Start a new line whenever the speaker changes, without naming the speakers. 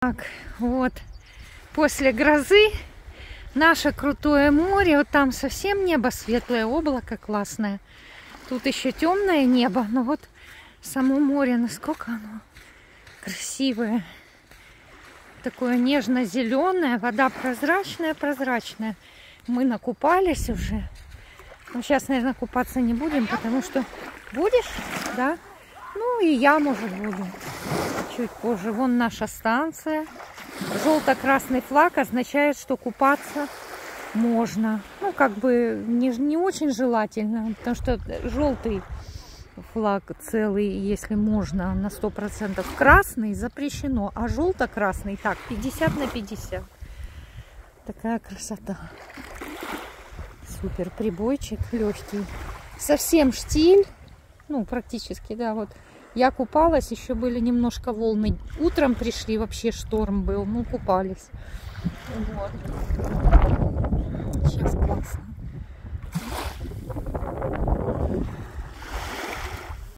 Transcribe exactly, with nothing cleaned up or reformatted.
Так, вот, после грозы наше крутое море. Вот там совсем небо светлое, облако классное. Тут еще темное небо, но вот само море, насколько оно красивое. Такое нежно-зеленое, вода прозрачная-прозрачная. Мы накупались уже. Но сейчас, наверное, купаться не будем, потому что... Будешь? Да? Ну и я, может, буду. Чуть позже. Вон наша станция. Желто-красный флаг означает, что купаться можно. Ну, как бы не, не очень желательно, потому что желтый флаг целый, если можно, на сто процентов. Красный запрещено, а желто-красный так, пятьдесят на пятьдесят. Такая красота. Супер прибойчик легкий. Совсем штиль. Ну, практически, да, вот. Я купалась, еще были немножко волны. Утром пришли, вообще шторм был, ну, купались. Вот.